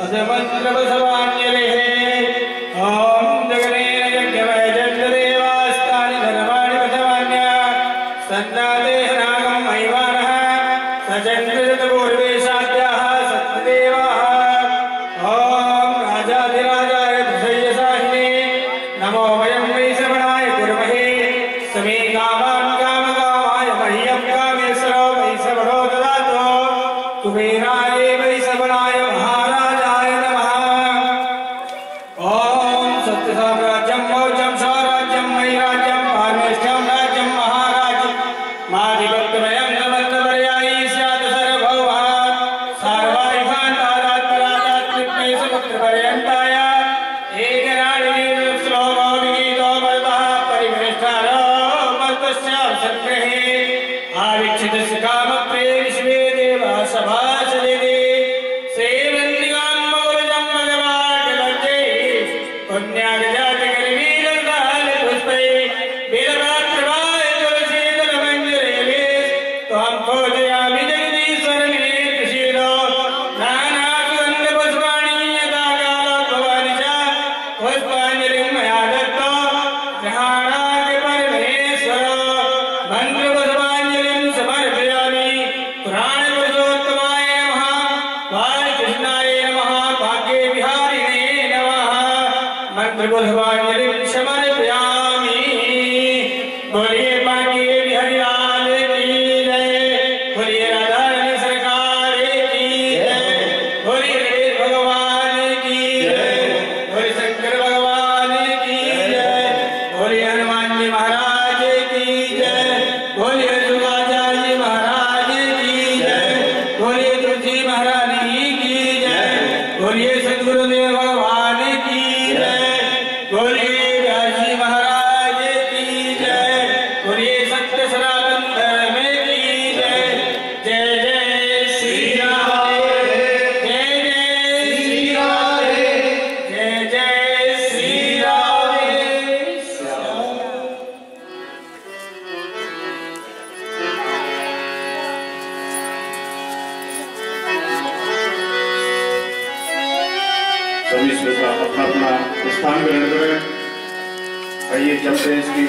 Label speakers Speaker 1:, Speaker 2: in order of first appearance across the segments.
Speaker 1: मंत्र बसवान्यले ओम जगनेन यज्ञमय जन्मदेवास्तानि धर्माणि बसवान्य सन्नादेह नागं महिमानः सचन्द्रजतपूर्वेशाद्याः सत्यदेवाः ओम राजाधिराजाय प्रसय्यसाहिने नमो वयं वै श्रवणाय कुर्महे समे कामान् कामकामाय मह्यं कामेश्वरो वै श्रवणो ददातु कुबेराय वै श्रवणाय महाराजाय नमः ओम सत्यसाम्राज्यं मौर्यं स्वराज्यं वैराज्यं पारमेष्ठ्यं राज्यं महाराज्यं माधिपत्यमयं नमस्तपर्यायी स्यात् सर्वभौमात् सर्वायुधान्तादात् परादात् कृत्मैः समुद्रपर्यन्ताय एकराणिनीं श्लोको विगीतो मरुतः परिवेष्टारो मर्तस्य संग्रहे आवीक्षितस्य कामप्रे विश्वे देवा सभासदिने सेवन्तिकां मौलिजं भगवान् पुण्यागजातकर्मीरन्दाल पुष्पै बिलपात्रवाय तुलसीदलमञ्जरेवे त्वां पूजयामि जगदीश्वर मे प्रसीदो नानासुगन्धपुष्पाणि यथाकालोद्भवानि च पुष्पाञ्जलिं मया दत्तो ग्रहाणाय परमेश्वर मन्त्रपुष्पाञ्जलिं समर्पयामि पुराणपुरुषोत्तमाय नमः बालकृष्णाय नमः भाग्यविहारिणे नमः मंत्रपुष्पाञ्जलिं समर्पयामि बोलिए भाग्यविहारीलाल की जय बोलिए राधारानी सरकार की जय बोलिए गणेश भगवान की जय बोलिए शंकर भगवान की जय बोलिए हनुमान जी महाराज की जय बोलिए दुर्गाचार्य महाराज की जय बोलिए तुलसी महारानी की जय बोलिए सद्गुरुदेव भगवान की जय बोलिए व्यास जी महाराज की जय बोलिए सत्य सनातन धर्म की जय जय जय श्री राम जय जय श्री राम जय जय श्री राम
Speaker 2: सभी श्रोता अपना अपना स्थान ग्रहण करें। आइए चलते हैं इसकी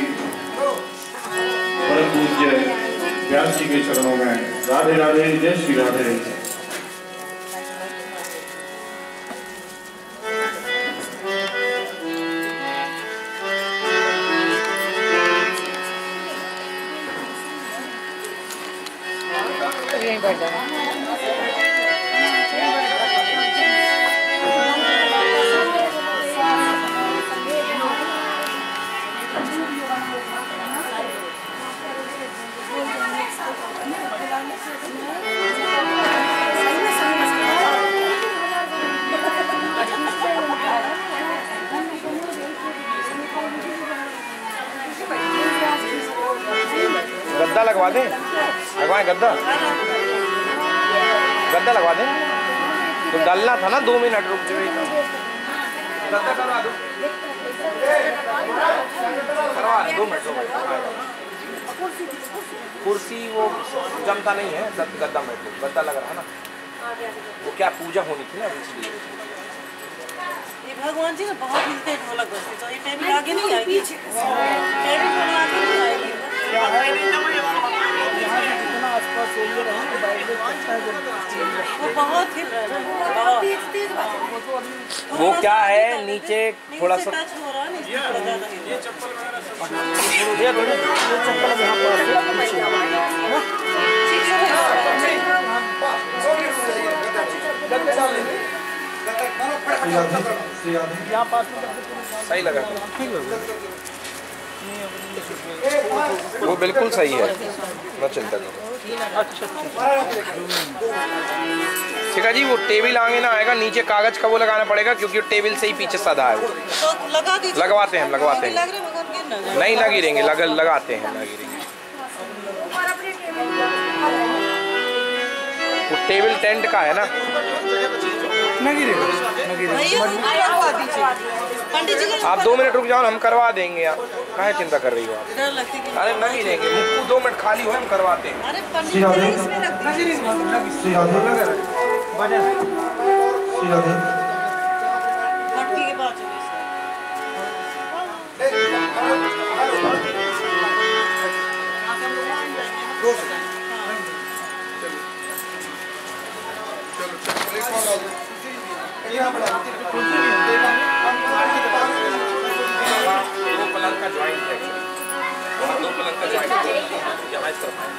Speaker 2: परम पूज्य व्यास जी के चरणों में। राधे राधे, जय श्री राधे।
Speaker 3: यहीं बैठ जाना।
Speaker 4: गद्दा लगवा दें, लगवाएं गद्दा, गद्दा लगवा दें। तो डालना था ना, 2 मिनट रुक जाइए। गद्दा करवा दो, करवा दो, 2 मिनट। कुर्सी वो जमता नहीं है, गद्दा में गद्दा लग रहा है ना, वो क्या पूजा होनी थी ना, इसलिए।
Speaker 5: ये भगवान जी ने बहुत हिलते ढोलक बजते, तो ये टेबल आगे नहीं आएगी, टेबल थोड़ा आगे नहीं आएगी। वो बहुत हिल रहा है,
Speaker 4: वो क्या है नीचे थोड़ा सा
Speaker 5: टच हो रहा है, नहीं थोड़ा ज़्यादा हिल रहा
Speaker 4: सही लगा, वो बिल्कुल सही है, न चिंता करो। शिखा जी वो टेबल आगे ना आएगा, नीचे कागज का वो लगाना पड़ेगा, क्योंकि टेबल से ही पीछे सदा है वो।
Speaker 5: तो लगा दीजिए,
Speaker 4: लगवाते हैं हम, लगवाते हैं। नहीं ना गिरेंगे, लगाते हैं, ना गिरेंगे। वो टेबल टेंट का है ना,
Speaker 3: ना गिरेगा।
Speaker 5: पंडित जी
Speaker 4: आप 2 मिनट रुक जाओ, हम करवा देंगे। आप काहे चिंता कर रही हो आप?
Speaker 5: डर लगती है।
Speaker 4: अरे ना गिरेंगे, मुक्कू 2 मिनट खाली हो, हम करवाते हैं।
Speaker 5: अरे पंडित जी इसमें रख दीजिए।
Speaker 2: श्री राधे।
Speaker 4: दो पलंग का जॉइंट है, दो पलंग का जॉइंट यहाँ इस तरफ है।